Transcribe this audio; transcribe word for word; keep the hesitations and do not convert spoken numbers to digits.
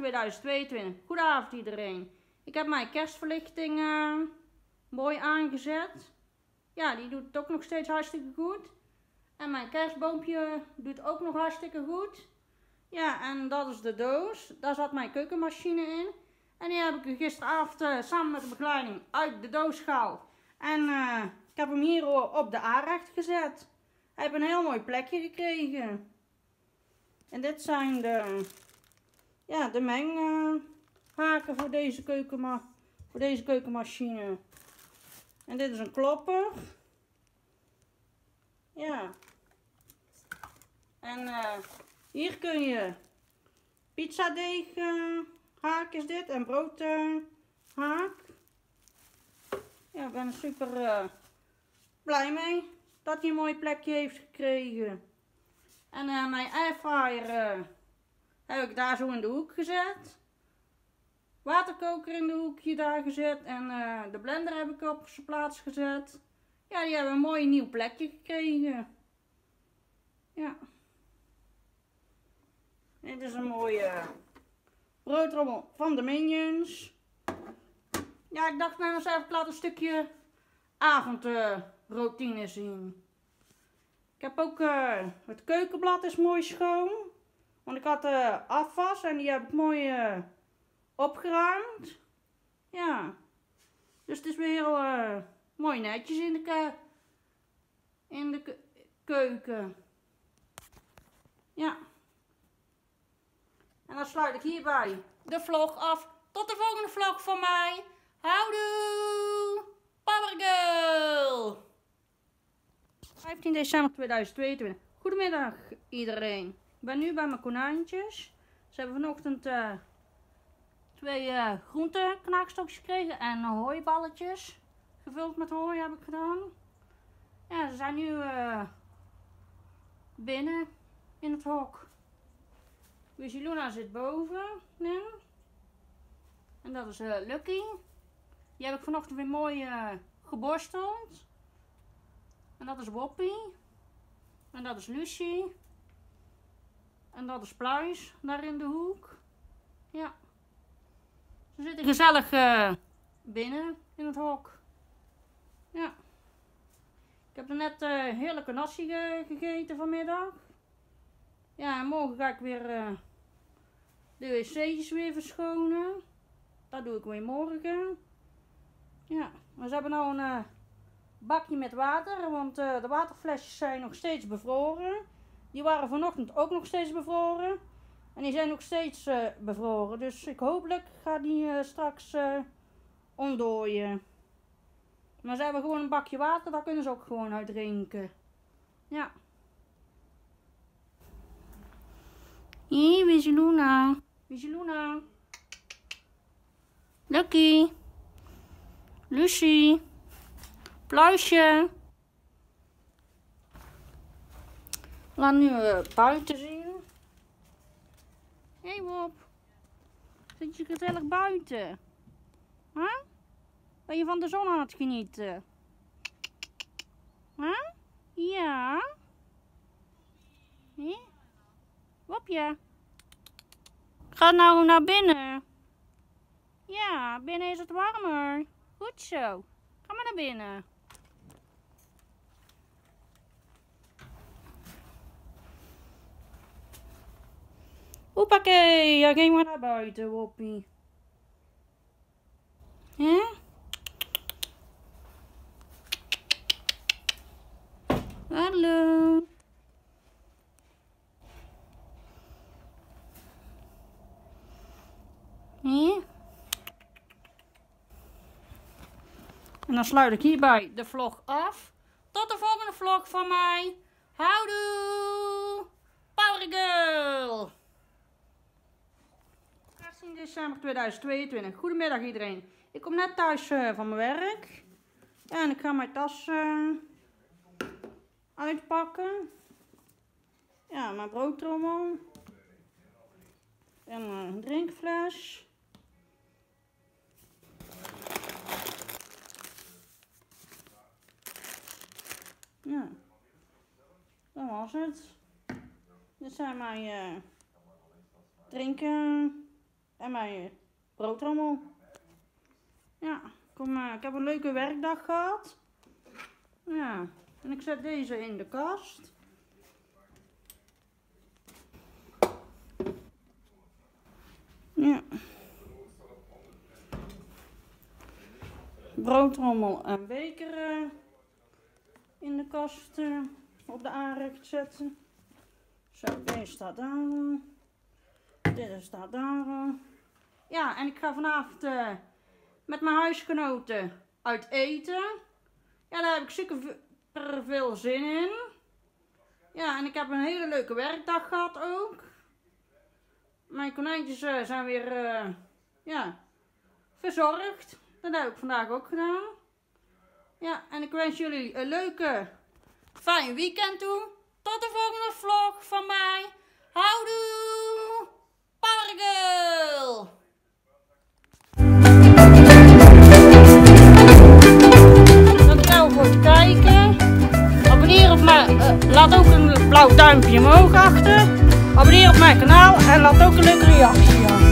tweeduizend tweeëntwintig. Goedenavond iedereen. Ik heb mijn kerstverlichting uh, mooi aangezet. Ja, die doet het ook nog steeds hartstikke goed. En mijn kerstboompje doet ook nog hartstikke goed. Ja, en dat is de doos. Daar zat mijn keukenmachine in. En die heb ik gisteravond uh, samen met de begeleiding uit de doos gehaald. En uh, ik heb hem hier op de aanrecht gezet. Hij heeft een heel mooi plekje gekregen. En dit zijn de, ja, de menghaken voor deze keukenma voor deze keukenmachine. En dit is een klopper. Ja. En uh, hier kun je pizzadeeg uh, haak is dit en broodhaak. Uh, ja, ik ben er super uh, blij mee dat hij een mooi plekje heeft gekregen. En uh, mijn airfryer uh, heb ik daar zo in de hoek gezet. Waterkoker in de hoekje daar gezet. En uh, de blender heb ik op zijn plaats gezet. Ja, die hebben een mooi nieuw plekje gekregen. Ja. Dit is een mooie broodrommel van de Minions. Ja, ik dacht nou eens even, ik laat een stukje avondroutine uh, zien. Ik heb ook uh, het keukenblad is mooi schoon. Want ik had uh, afwas en die heb ik mooi uh, opgeruimd. Ja. Dus het is weer heel uh, mooi netjes in de, ke in de ke keuken. Ja. En dan sluit ik hierbij de vlog af. Tot de volgende vlog van mij. Houdoe! Power Girl! vijftien december tweeduizend tweeëntwintig. Goedemiddag iedereen. Ik ben nu bij mijn konijntjes. Ze hebben vanochtend uh, twee uh, groenteknaakstokjes gekregen en uh, hooiballetjes. Gevuld met hooi heb ik gedaan. Ja, ze zijn nu uh, binnen in het hok. Lucy Luna zit boven nu. En dat is uh, Lucky. Die heb ik vanochtend weer mooi uh, geborsteld. En dat is Woppie. En dat is Lucy. En dat is Pluis, daar in de hoek. Ja. Ze zitten gezellig uh, binnen in het hok. Ja. Ik heb er net uh, heerlijke nasi ge gegeten vanmiddag. Ja, en morgen ga ik weer uh, de wc'tjes weer verschonen. Dat doe ik weer morgen. Ja, maar ze hebben nou een uh, bakje met water, want uh, de waterflesjes zijn nog steeds bevroren. Die waren vanochtend ook nog steeds bevroren. En die zijn nog steeds uh, bevroren. Dus ik hopelijk ga die uh, straks uh, ontdooien. Maar ze hebben gewoon een bakje water, daar kunnen ze ook gewoon uit drinken. Ja. Hier, wie is Luna? Wie is Luna? Lucky. Lucy. Pluisje. Laat nu uh, buiten zien. Hé hey Wop. Zit je gezellig buiten? Huh? Ben je van de zon aan het genieten? Huh? Ja? Hé? Wopje. Ga nou naar binnen. Ja, binnen is het warmer. Goed zo. Ga maar naar binnen. Hoppakee, ja, ging maar naar buiten, Woppie. Hè? Hallo. Hè? En dan sluit ik hierbij de vlog af. Tot de volgende vlog van mij. Houdoe! Power Girl! zestien december tweeduizend tweeëntwintig. Goedemiddag iedereen. Ik kom net thuis uh, van mijn werk. Ja, en ik ga mijn tas uh, uitpakken. Ja, mijn broodtrommel. En een drinkfles. Ja, dat was het. Dit zijn mijn uh, drinken en mijn broodrommel. Ja, kom, uh, ik heb een leuke werkdag gehad. Ja, en ik zet deze in de kast. Ja. Broodrommel en beker uh, in de kast uh, op de aanrecht zetten. Zo, deze staat daar. Uh. Dit staat daar. Uh. Ja, en ik ga vanavond uh, met mijn huisgenoten uit eten. Ja, daar heb ik super veel zin in. Ja, en ik heb een hele leuke werkdag gehad ook. Mijn konijntjes uh, zijn weer uh, ja, verzorgd. Dat heb ik vandaag ook gedaan. Ja, en ik wens jullie een leuke, fijn weekend toe. Tot de volgende vlog van mij. Houdoe! Pargel! Dankjewel voor het kijken. Abonneer op mij. Uh, laat ook een blauw duimpje omhoog achter. Abonneer op mijn kanaal en laat ook een leuke reactie achter.